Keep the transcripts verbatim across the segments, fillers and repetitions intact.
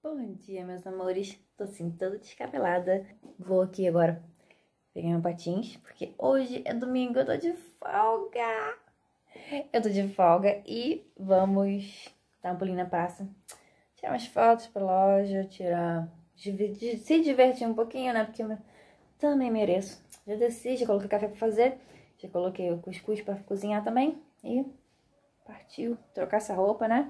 Bom dia, meus amores. Tô assim, toda descabelada. Vou aqui agora pegar meu patins, porque hoje é domingo, eu tô de folga. Eu tô de folga e vamos dar um pulinho na praça. Tirar umas fotos pra loja, tirar... se divertir um pouquinho, né? Porque eu também mereço. Já desci, já coloquei café pra fazer. Já coloquei o cuscuz pra cozinhar também. E partiu trocar essa roupa, né?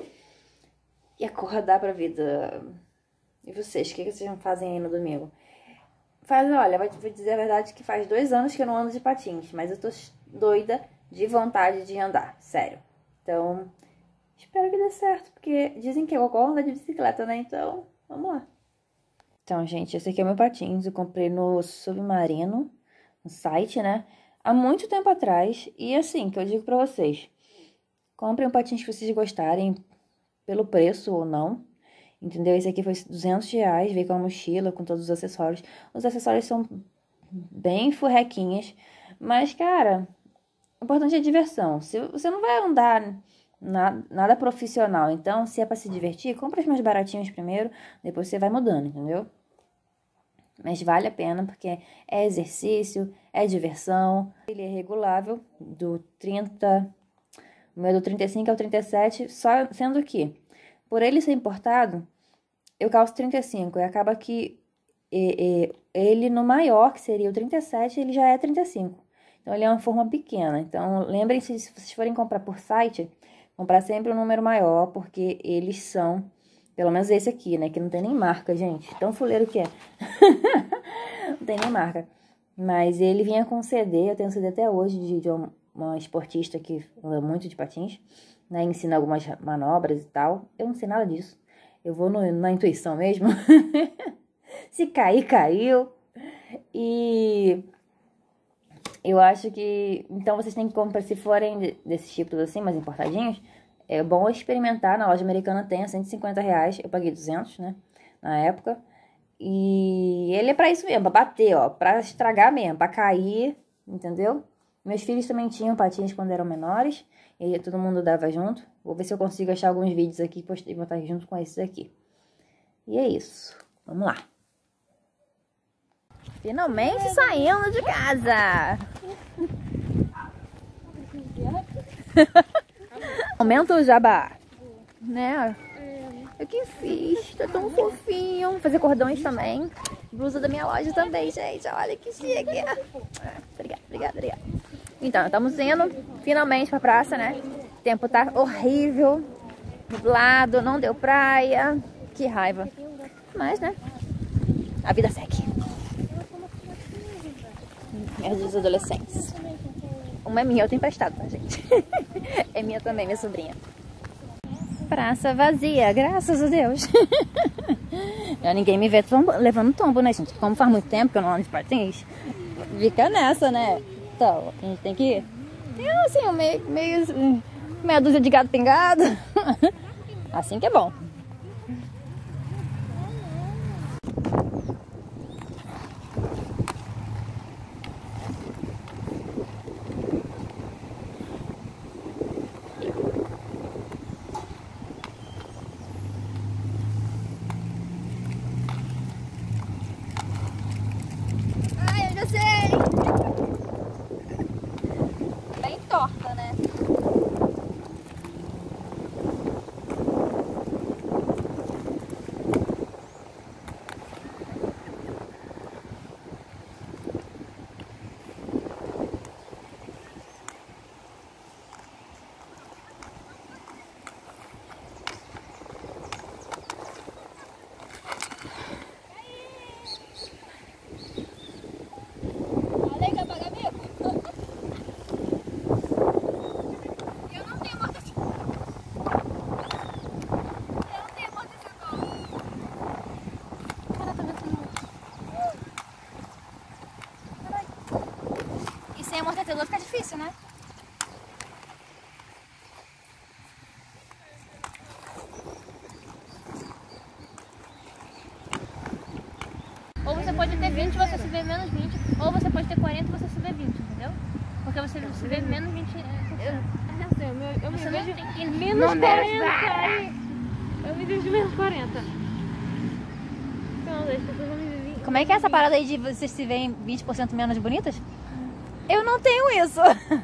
E acordar pra vida. E vocês, o que, que vocês fazem aí no domingo? Faz, olha, vou dizer a verdade que faz dois anos que eu não ando de patins, mas eu tô doida de vontade de andar, sério. Então, espero que dê certo, porque dizem que eu ando de bicicleta, né? Então, vamos lá. Então, gente, esse aqui é o meu patins, eu comprei no Submarino, no site, né? Há muito tempo atrás, e assim, que eu digo pra vocês, comprem um patins que vocês gostarem, pelo preço ou não, entendeu? Esse aqui foi duzentos reais, veio com a mochila, com todos os acessórios. Os acessórios são bem furrequinhas, mas, cara, o importante é a diversão. Se você não vai andar na, nada profissional, então, se é pra se divertir, compra os mais baratinhos primeiro, depois você vai mudando, entendeu? Mas vale a pena, porque é exercício, é diversão. Ele é regulável, do trinta... O meu é do trinta e cinco ao trinta e sete, só sendo que, por ele ser importado, eu calço trinta e cinco. E acaba que e, e, ele no maior, que seria o trinta e sete, ele já é trinta e cinco. Então, ele é uma forma pequena. Então, lembrem-se, se vocês forem comprar por site, comprar sempre um número maior, porque eles são, pelo menos esse aqui, né? Que não tem nem marca, gente. Tão fuleiro que é. Não tem nem marca. Mas ele vinha com C D, eu tenho C D até hoje, de, de uma, uma esportista que anda muito de patins, né? Ensina algumas manobras e tal. Eu não sei nada disso. Eu vou no, na intuição mesmo. Se cair, caiu. E eu acho que... Então, vocês têm que comprar, se forem desses tipos assim, mais importadinhos, é bom experimentar. Na loja americana tem a cento e cinquenta reais. Eu paguei duzentos, né? Na época. E ele é pra isso mesmo, pra bater, ó. Pra estragar mesmo, pra cair, entendeu? Meus filhos também tinham patins quando eram menores. E aí todo mundo dava junto. Vou ver se eu consigo achar alguns vídeos aqui e botar junto com esses aqui. E é isso. Vamos lá. Finalmente saindo de casa. Aumenta o jabá. Né? Eu que fiz. Tá tão fofinho. Vou fazer cordões também. Blusa da minha loja também, gente. Olha que chique. Obrigada, obrigada, obrigada. Então, estamos indo finalmente pra praça, né? O tempo tá horrível. Nublado, não deu praia. Que raiva. Mas, né? A vida segue. É dos adolescentes. Uma é minha, outra emprestada, tá, gente? É minha também, minha sobrinha. Praça vazia, graças a Deus. Eu, ninguém me vê tombo, levando tombo, né, gente? Como faz muito tempo que eu não ando de patins, fica nessa, né? Então, a gente tem que ir. Tem assim, meio, meio, meia dúzia de gato pingado. Assim que é bom. Ai, eu já sei! Bem torta, né? Sem amortecedor fica difícil, né? Ou você pode ter vinte e você se vê menos vinte, ou você pode ter quarenta e você se vê vinte, entendeu? Porque você se vê menos vinte. Eu, eu, eu, eu me vejo em menos quarenta. Eu me vejo de menos quarenta. não, as pessoas vão me ver. Como é que é essa parada aí de vocês se veem vinte por cento menos bonitas? Eu não tenho isso.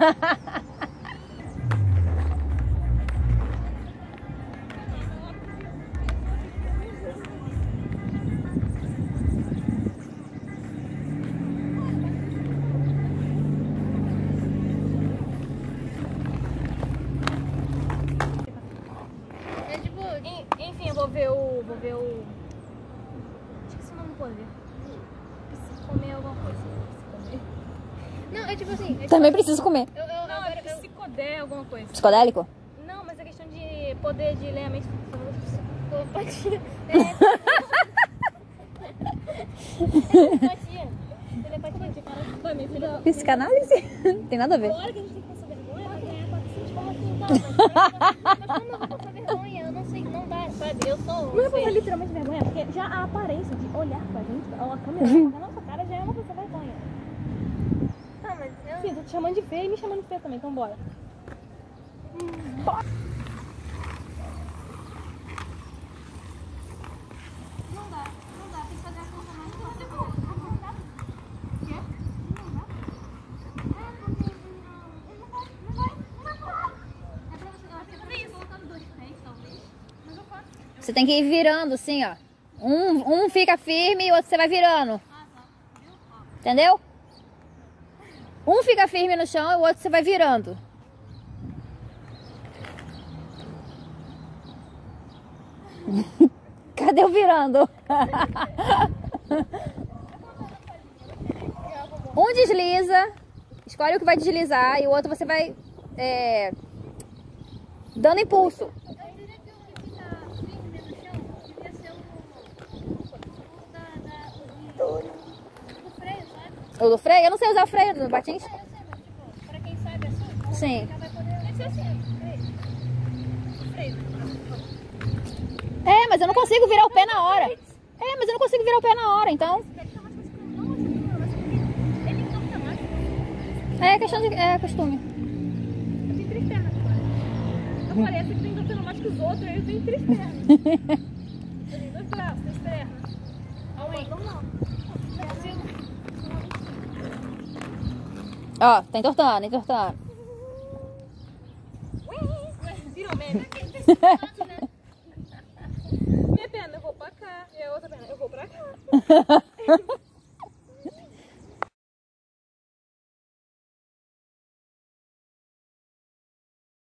É tipo, en- enfim, eu vou ver o. Vou ver o. Esqueci o nome do poder. Comer alguma coisa. Comer. Não, é tipo assim. É Também tipo, preciso comer. eu, eu, não, agora, é psicodé alguma coisa. Psicodélico? Não, mas é questão de poder de ler a mente. Psicopatia. Telepatia. Telepatia. Cara, minha filha. Psicanálise? Tem nada a ver. Agora que a gente tem que passar vergonha, vai ganhar quatrocentos como assim, tá? Mas, mas como eu vou passar vergonha? Eu não sei, não dá, sabe? Eu sou. Não é passar literalmente vergonha, porque já a aparência de olhar pra gente, a câmera na nossa cara já é uma coisa vergonha. Tá, mas eu. Sim, tô te chamando de feia e me chamando de feia também, então bora. Hum. Não dá, não dá, tem que fazer a conta mais rápido. Você tem que ir virando assim, ó. Um, um fica firme e o outro você vai virando. Entendeu? Um fica firme no chão e o outro você vai virando. Cadê o virando? Um desliza, escolhe o que vai deslizar e o outro você vai é, dando impulso. O do freio? Eu não sei usar o freio do patins. É, eu sei, mas tipo, pra quem sabe assim, Sim. já vai poder. Tem que ser assim, freio. Freio. É, mas eu não consigo virar o pé na hora. É, mas eu não consigo virar o pé na hora, então. Ele entorta mais. É questão de é costume. Eu tenho três pernas agora. Eu pareço que tem entortando mais que os outros, aí eu tenho três pernas. Eu tenho dois braços, três pernas. Aumenta. Não, não. Não consigo. Ó, tá entortando, entortando. Virou meme. Minha perna eu vou pra cá e a outra perna eu vou pra cá.